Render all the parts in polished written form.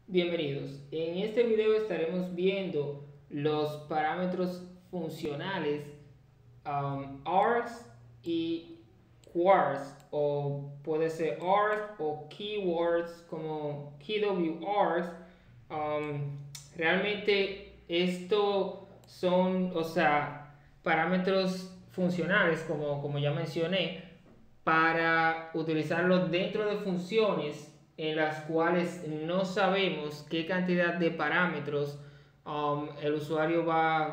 Bienvenidos. En este video estaremos viendo los parámetros funcionales args y quarks, o puede ser args o keywords como kwargs. Realmente esto son, parámetros funcionales como ya mencioné, para utilizarlo dentro de funciones en las cuales no sabemos qué cantidad de parámetros el usuario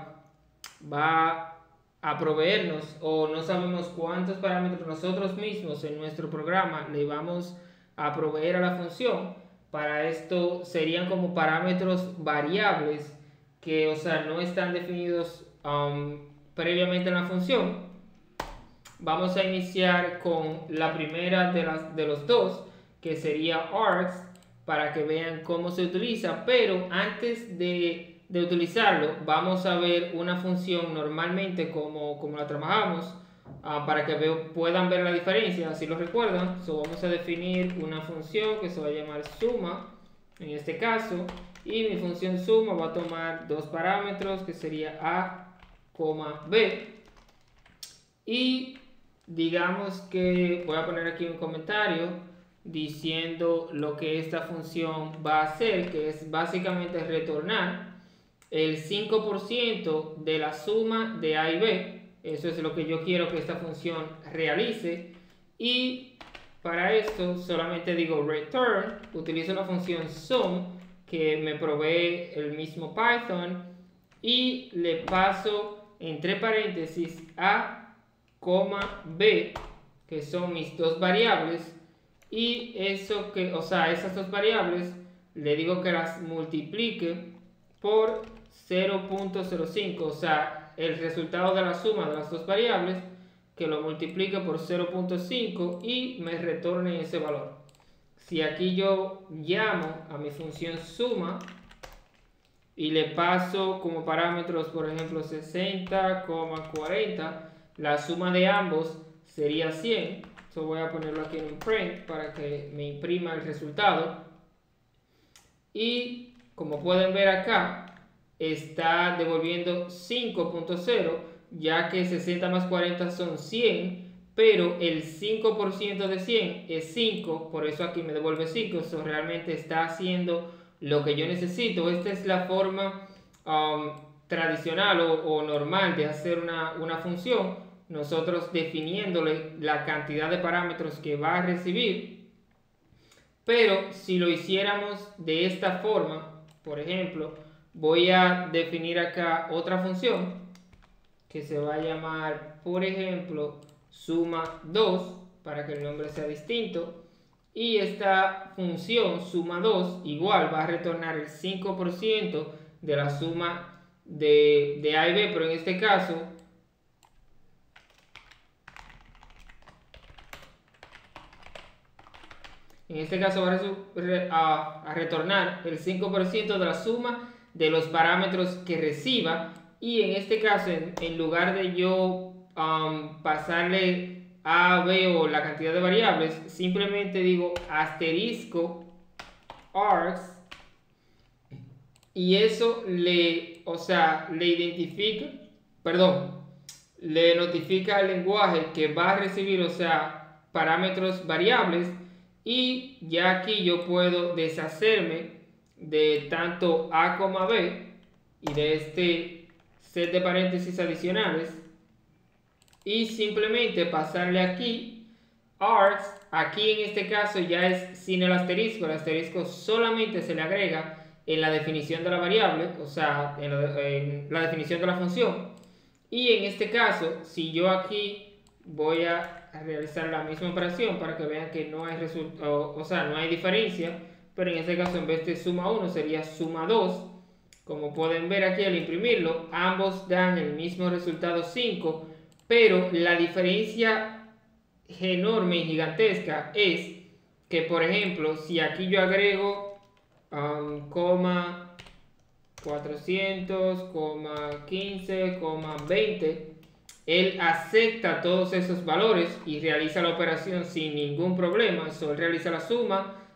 va a proveernos, o no sabemos cuántos parámetros nosotros mismos en nuestro programa le vamos a proveer a la función. Para esto serían como parámetros variables que, no están definidos previamente en la función. Vamos a iniciar con la primera de los dos, que sería args, para que vean cómo se utiliza. Pero antes de utilizarlo, vamos a ver una función normalmente como la trabajamos, para que puedan ver la diferencia, si lo recuerdan. Vamos a definir una función que se va a llamar suma, en este caso, y mi función suma va a tomar dos parámetros, que sería a, b, y digamos que voy a poner aquí un comentario diciendo lo que esta función va a hacer, que es básicamente retornar el 5% de la suma de A y B. Eso es lo que yo quiero que esta función realice, y para esto solamente digo return, utilizo la función sum que me provee el mismo Python, y le paso entre paréntesis A, b, que son mis dos variables, y esas dos variables le digo que las multiplique por 0.05, o sea, el resultado de la suma de las dos variables, que lo multiplique por 0.5 y me retorne ese valor. Si aquí yo llamo a mi función suma y le paso como parámetros, por ejemplo, 60,40, la suma de ambos sería 100. Voy a ponerlo aquí en un print para que me imprima el resultado. Y como pueden ver acá, está devolviendo 5.0, ya que 60 más 40 son 100, pero el 5% de 100 es 5, por eso aquí me devuelve 5. Eso realmente está haciendo lo que yo necesito. Esta es la forma tradicional o normal de hacer una función, nosotros definiéndole la cantidad de parámetros que va a recibir. Pero si lo hiciéramos de esta forma, por ejemplo, voy a definir acá otra función que se va a llamar, por ejemplo, suma 2, para que el nombre sea distinto. Y esta función suma 2 igual va a retornar el 5% de la suma de A y B, pero en este caso va a retornar el 5% de la suma de los parámetros que reciba. Y en este caso, en lugar de yo pasarle A, B o la cantidad de variables, simplemente digo asterisco args, y eso le identifica, le notifica al lenguaje que va a recibir, parámetros variables. Y ya aquí yo puedo deshacerme de tanto A, B y de este set de paréntesis adicionales, y simplemente pasarle aquí args. Aquí en este caso ya es sin el asterisco solamente se le agrega en la definición de la variable, en la definición de la función. Y en este caso, si yo aquí voy a realizar la misma operación para que vean que no hay resultado, no hay diferencia, pero en este caso en vez de suma 1 sería suma 2. Como pueden ver aquí al imprimirlo, ambos dan el mismo resultado 5, pero la diferencia enorme y gigantesca es que, por ejemplo, si aquí yo agrego 400, 15, 20, él acepta todos esos valores y realiza la operación sin ningún problema. Él realiza la suma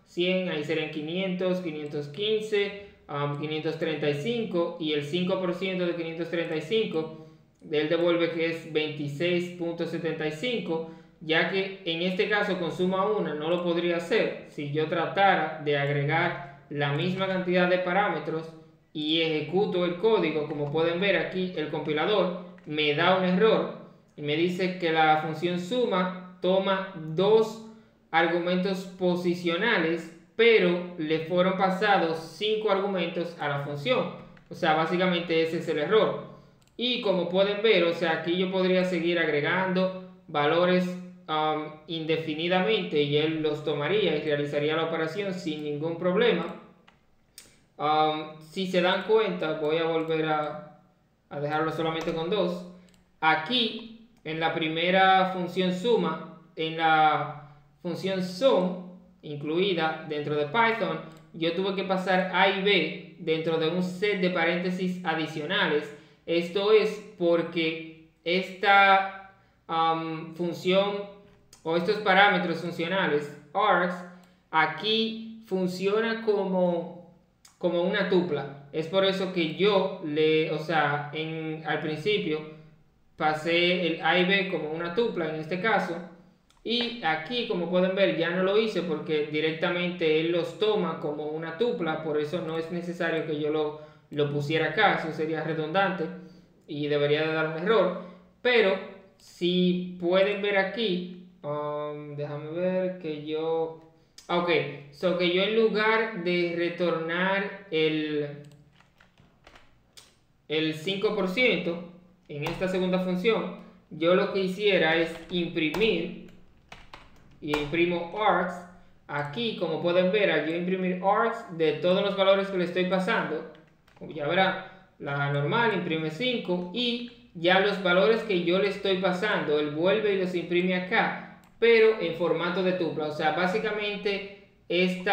100, ahí serían 500, 515, 535 y el 5% de 535, él devuelve que es 26.75, ya que en este caso con suma 1 no lo podría hacer si yo tratara de agregar la misma cantidad de parámetros y ejecuto el código. Como pueden ver aquí, el compilador me da un error y me dice que la función suma toma dos argumentos posicionales, pero le fueron pasados 5 argumentos a la función. O sea, básicamente ese es el error. Y como pueden ver, o sea, aquí yo podría seguir agregando valores indefinidamente y él los tomaría y realizaría la operación sin ningún problema. Si se dan cuenta, voy a volver a dejarlo solamente con 2. Aquí, en la primera función suma, en la función sum incluida dentro de Python, yo tuve que pasar A y B dentro de un set de paréntesis adicionales. Esto es porque esta función o estos parámetros funcionales, args, aquí funciona como una tupla. Es por eso que yo al principio pasé el A y B como una tupla en este caso. Y aquí, como pueden ver, ya no lo hice porque directamente él los toma como una tupla. Por eso no es necesario que yo lo pusiera acá. Eso sería redundante y debería de dar un error. Pero si pueden ver aquí, déjame ver que yo... Ok, que yo en lugar de retornar el 5% en esta segunda función, yo lo que hiciera es imprimir, y imprimo args. Aquí, como pueden ver, al yo imprimir args de todos los valores que le estoy pasando, como ya verán, la normal imprime 5 y ya los valores que yo le estoy pasando, él vuelve y los imprime acá, pero en formato de tupla. O sea, básicamente este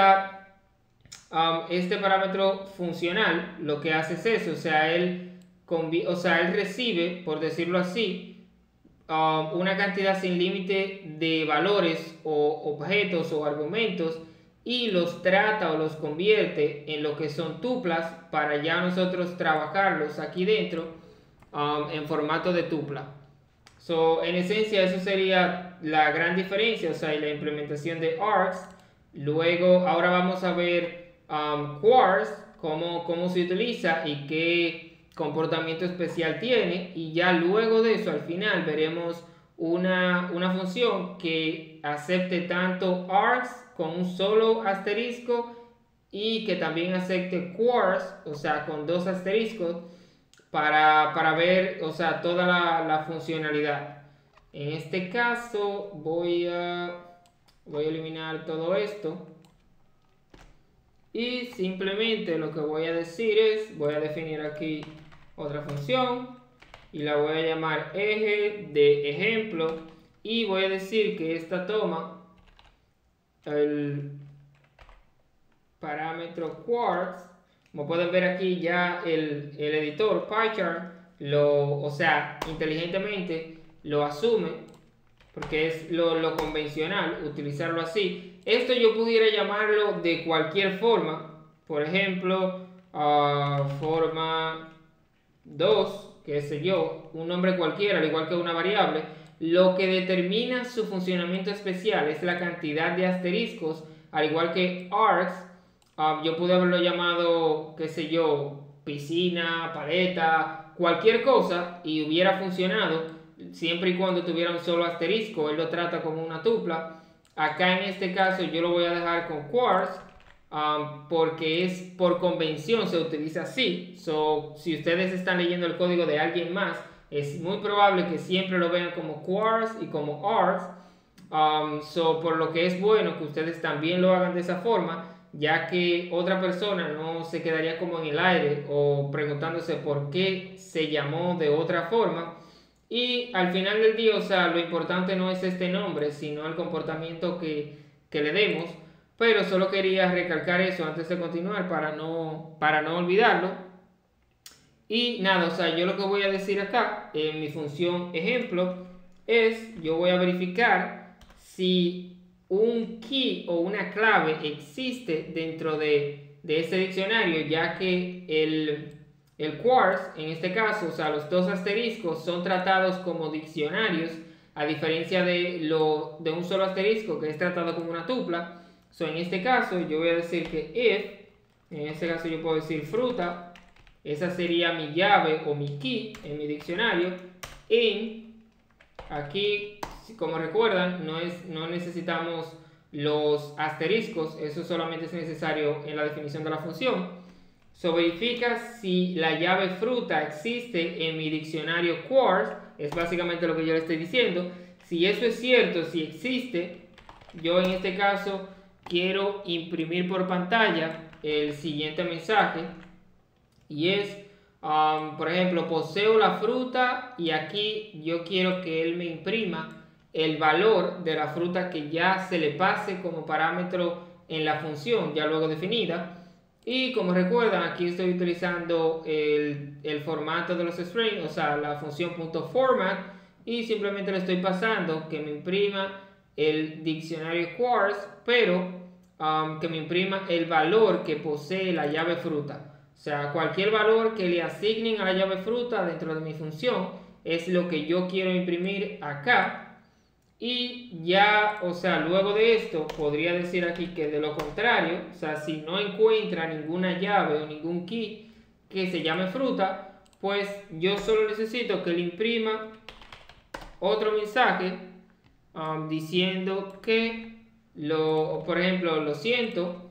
parámetro funcional lo que hace es eso. O sea, él recibe, por decirlo así, una cantidad sin límite de valores o objetos o argumentos y los trata o los convierte en lo que son tuplas para ya nosotros trabajarlos aquí dentro en formato de tupla. En esencia, eso sería la gran diferencia, o sea, la implementación de args. Luego, ahora vamos a ver quarks, cómo se utiliza y qué comportamiento especial tiene. Y ya luego de eso, al final, veremos una función que acepte tanto args con un solo asterisco y que también acepte quarks, o sea, con 2 asteriscos, para ver, o sea, toda la funcionalidad. En este caso voy a eliminar todo esto y simplemente lo que voy a decir es, voy a definir aquí otra función y la voy a llamar eje de ejemplo y voy a decir que esta toma el parámetro quarks. Como pueden ver aquí, ya el editor PyCharm inteligentemente lo asume, porque es lo convencional utilizarlo así. Esto yo pudiera llamarlo de cualquier forma, por ejemplo, forma 2, qué sé yo, un nombre cualquiera, al igual que una variable. Lo que determina su funcionamiento especial es la cantidad de asteriscos, al igual que args. Yo pude haberlo llamado, qué sé yo, piscina, paleta, cualquier cosa y hubiera funcionado siempre y cuando tuviera un solo asterisco. Él lo trata como una tupla. Acá en este caso yo lo voy a dejar con quarks porque es por convención, se utiliza así. Si ustedes están leyendo el código de alguien más, es muy probable que siempre lo vean como quarks y como args. Por lo que es bueno que ustedes también lo hagan de esa forma, ya que otra persona no se quedaría como en el aire o preguntándose por qué se llamó de otra forma. Y al final del día, o sea, lo importante no es este nombre, sino el comportamiento que le demos. Pero solo quería recalcar eso antes de continuar para no olvidarlo. Y nada, o sea, yo lo que voy a decir acá en mi función ejemplo es, yo voy a verificar si un key o una clave existe dentro de ese diccionario, ya que el quartz, en este caso, o sea, los dos asteriscos son tratados como diccionarios, a diferencia de un solo asterisco que es tratado como una tupla. So, en este caso yo voy a decir que if, en este caso yo puedo decir fruta, esa sería mi llave o mi key en mi diccionario. Aquí, como recuerdan, no necesitamos los asteriscos, eso solamente es necesario en la definición de la función. So, verifica si la llave fruta existe en mi diccionario quartz, es básicamente lo que yo le estoy diciendo. Si eso es cierto, si existe, yo en este caso quiero imprimir por pantalla el siguiente mensaje, y es, por ejemplo, poseo la fruta, y aquí yo quiero que él me imprima el valor de la fruta que ya se le pase como parámetro en la función ya luego definida. Y como recuerdan, aquí estoy utilizando el formato de los strings, o sea, la función .format, y simplemente le estoy pasando que me imprima el diccionario quartz, pero que me imprima el valor que posee la llave fruta. O sea, cualquier valor que le asignen a la llave fruta dentro de mi función es lo que yo quiero imprimir acá. Y ya, o sea, luego de esto podría decir aquí que de lo contrario, o sea, si no encuentra ninguna llave o ningún key que se llame fruta, pues yo solo necesito que le imprima otro mensaje diciendo que, por ejemplo, lo siento,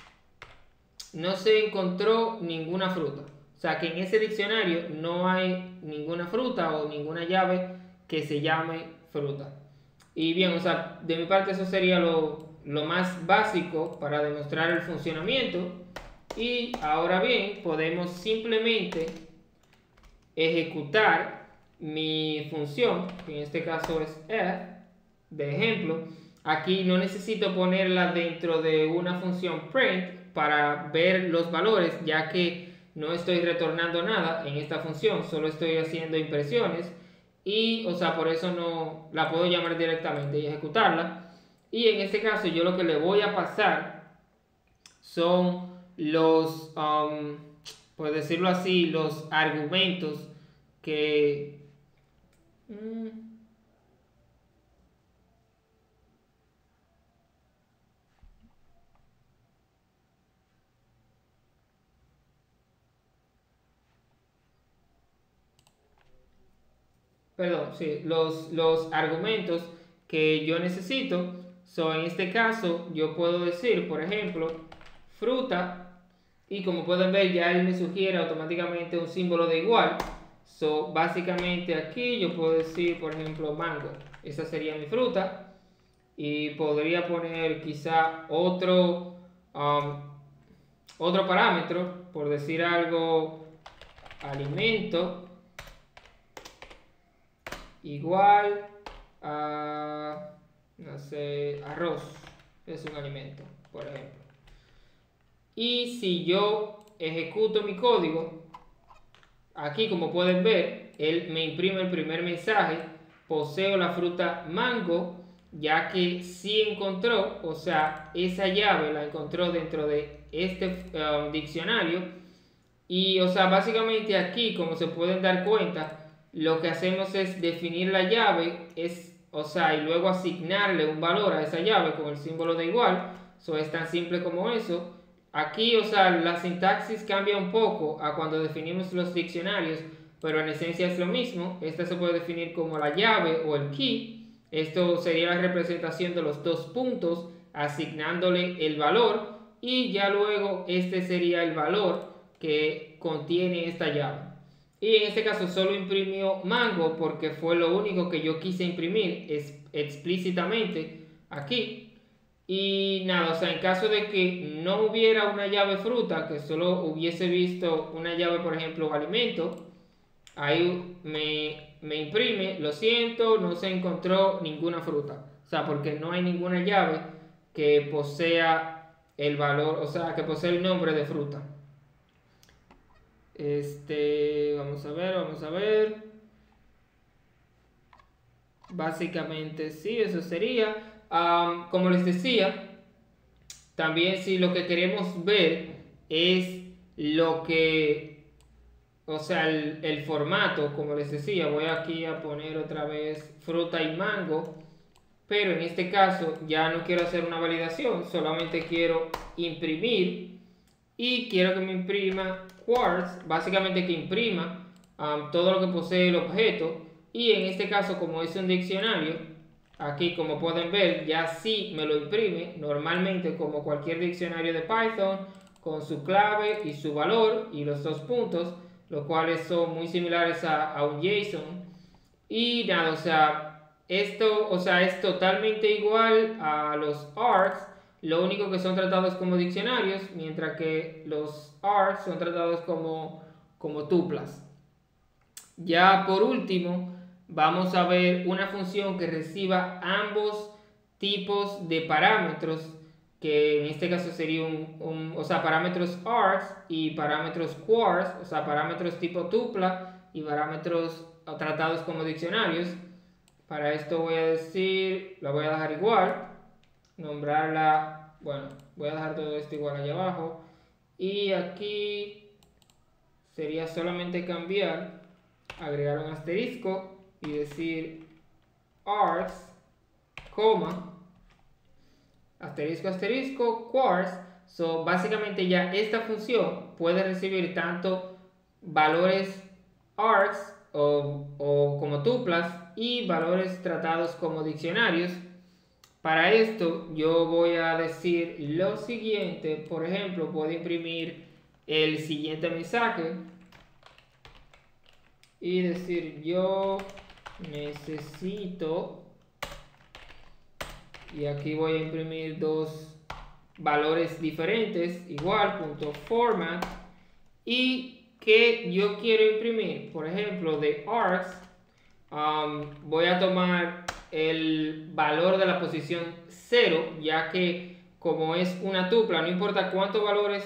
no se encontró ninguna fruta. O sea, que en ese diccionario no hay ninguna fruta o ninguna llave que se llame fruta. Y bien, o sea, de mi parte eso sería lo más básico para demostrar el funcionamiento. Y ahora bien, podemos simplemente ejecutar mi función, que en este caso es f, de ejemplo. Aquí no necesito ponerla dentro de una función print para ver los valores, ya que no estoy retornando nada en esta función, solo estoy haciendo impresiones. Y, o sea, por eso no la puedo llamar directamente y ejecutarla. Y en este caso yo lo que le voy a pasar son los, por decirlo así, los argumentos que... Perdón, sí, los argumentos que yo necesito. So, en este caso yo puedo decir, por ejemplo, fruta, y como pueden ver ya él me sugiere automáticamente un símbolo de igual. So, básicamente aquí yo puedo decir, por ejemplo, mango, esa sería mi fruta, y podría poner quizá otro parámetro, por decir algo, alimento igual a, no sé, arroz, es un alimento, por ejemplo. Y si yo ejecuto mi código, aquí como pueden ver, él me imprime el primer mensaje, poseo la fruta mango, ya que sí encontró, o sea, esa llave la encontró dentro de este diccionario. Y, o sea, básicamente aquí, como se pueden dar cuenta, lo que hacemos es definir la llave, o sea, y luego asignarle un valor a esa llave con el símbolo de igual. Eso es tan simple como eso. Aquí, o sea, la sintaxis cambia un poco a cuando definimos los diccionarios, pero en esencia es lo mismo. Esta se puede definir como la llave o el key. Esto sería la representación de los dos puntos, asignándole el valor, y ya luego este sería el valor que contiene esta llave. Y en este caso solo imprimió mango porque fue lo único que yo quise imprimir explícitamente aquí. Y nada, o sea, en caso de que no hubiera una llave fruta, que solo hubiese visto una llave, por ejemplo, alimento, ahí me imprime, lo siento, no se encontró ninguna fruta. O sea, porque no hay ninguna llave que posea el valor, o sea, que posea el nombre de fruta. Vamos a ver. Básicamente sí, eso sería. como les decía, también si lo que queremos ver es lo que, o sea, el formato, como les decía, voy aquí a poner otra vez fruta y mango, pero en este caso ya no quiero hacer una validación, solamente quiero imprimir y quiero que me imprima Quartz, básicamente que imprima todo lo que posee el objeto, y en este caso, como es un diccionario, aquí como pueden ver ya sí me lo imprime normalmente como cualquier diccionario de Python, con su clave y su valor y los dos puntos, los cuales son muy similares a un JSON. Y nada, o sea, esto, o sea, es totalmente igual a los args, lo único que son tratados como diccionarios, mientras que los args son tratados como tuplas. Ya por último, vamos a ver una función que reciba ambos tipos de parámetros, que en este caso sería o sea, parámetros args y parámetros quartz, o sea, parámetros tipo tupla y parámetros tratados como diccionarios. Para esto voy a decir, la voy a dejar igual, nombrarla, bueno, voy a dejar todo esto igual allá abajo, y aquí sería solamente cambiar, agregar un asterisco y decir args, coma, asterisco, asterisco, quartz. So, básicamente ya esta función puede recibir tanto valores args o como tuplas y valores tratados como diccionarios. Para esto yo voy a decir lo siguiente. Por ejemplo, puedo imprimir el siguiente mensaje y decir yo necesito, y aquí voy a imprimir dos valores diferentes, igual, punto format, y que yo quiero imprimir, por ejemplo, de args, voy a tomar el valor de la posición 0, ya que como es una tupla, no importa cuántos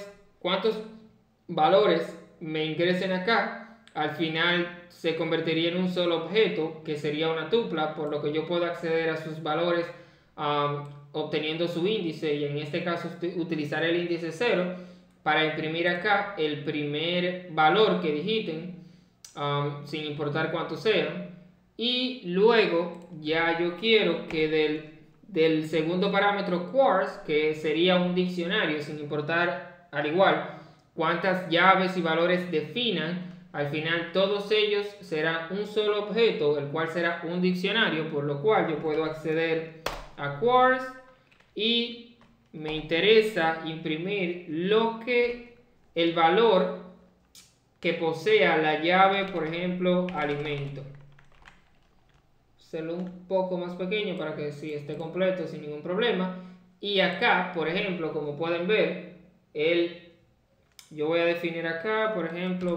valores me ingresen acá, al final se convertiría en un solo objeto, que sería una tupla, por lo que yo puedo acceder a sus valores obteniendo su índice, y en este caso utilizar el índice 0 para imprimir acá el primer valor que digiten, sin importar cuántos sean. Y luego ya yo quiero que del segundo parámetro quartz, que sería un diccionario, sin importar al igual cuántas llaves y valores definan, al final todos ellos serán un solo objeto, el cual será un diccionario, por lo cual yo puedo acceder a quartz y me interesa imprimir el valor que posea la llave, por ejemplo, alimento. Hacerlo un poco más pequeño para que sí esté completo sin ningún problema. Y acá, por ejemplo, como pueden ver, yo voy a definir acá, por ejemplo,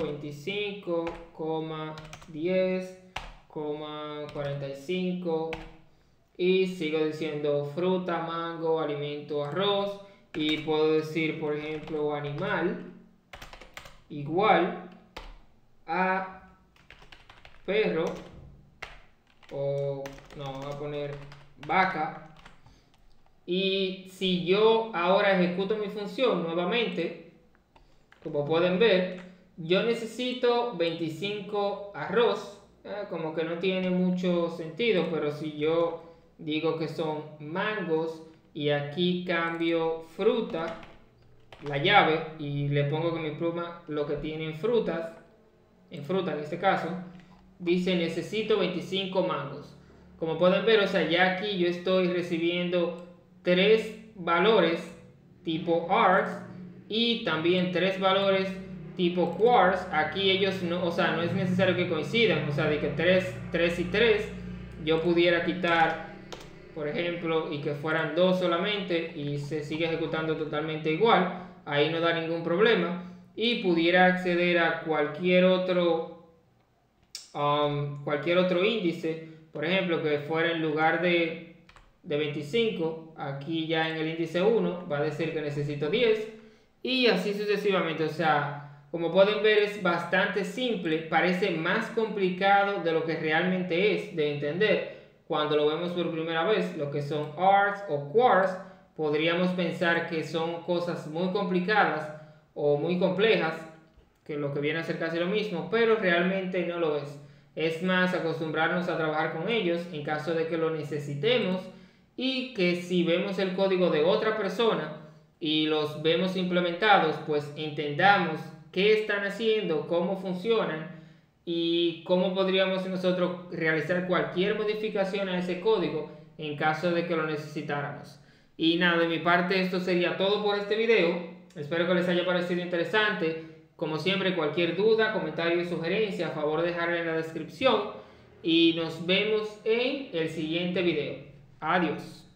25,10,45 y sigo diciendo fruta, mango, alimento, arroz, y puedo decir, por ejemplo, animal igual a perro, o no, voy a poner vaca. Y si yo ahora ejecuto mi función nuevamente, como pueden ver, yo necesito 25 arroz, como que no tiene mucho sentido, pero si yo digo que son mangos y aquí cambio fruta, la llave, y le pongo que mi pluma lo que tiene en fruta en este caso, dice necesito 25 mangos. Como pueden ver, o sea, ya aquí yo estoy recibiendo 3 valores tipo args y también 3 valores tipo quartz. Aquí ellos no, o sea, no es necesario que coincidan, o sea, de que 3 y 3 yo pudiera quitar, por ejemplo, y que fueran 2 solamente y se sigue ejecutando totalmente igual, ahí no da ningún problema, y pudiera acceder a cualquier otro índice, por ejemplo, que fuera en lugar de 25, aquí ya en el índice 1 va a decir que necesito 10, y así sucesivamente. O sea, como pueden ver, es bastante simple, parece más complicado de lo que realmente es de entender cuando lo vemos por primera vez, lo que son ARS o QARS, podríamos pensar que son cosas muy complicadas o muy complejas, que lo que viene a ser casi lo mismo, pero realmente no lo es. Es más acostumbrarnos a trabajar con ellos en caso de que lo necesitemos, y que si vemos el código de otra persona y los vemos implementados, pues entendamos qué están haciendo, cómo funcionan y cómo podríamos nosotros realizar cualquier modificación a ese código en caso de que lo necesitáramos. Y nada, de mi parte esto sería todo por este video. Espero que les haya parecido interesante. Como siempre, cualquier duda, comentario y sugerencia, a favor de dejarla en la descripción. Y nos vemos en el siguiente video. Adiós.